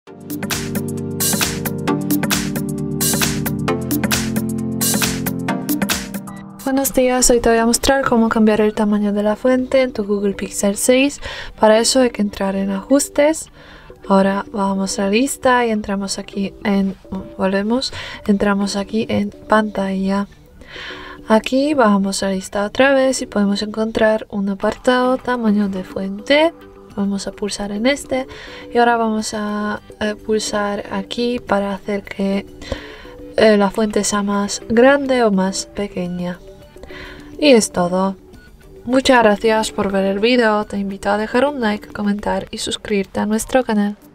Buenos días, hoy te voy a mostrar cómo cambiar el tamaño de la fuente en tu Google Pixel 6. Para eso hay que entrar en ajustes. Ahora vamos a la lista y entramos aquí en pantalla. Aquí bajamos a la lista otra vez y podemos encontrar un apartado tamaño de fuente. Vamos a pulsar en este y ahora vamos a pulsar aquí para hacer que la fuente sea más grande o más pequeña. Y es todo. Muchas gracias por ver el vídeo. Te invito a dejar un like, comentar y suscribirte a nuestro canal.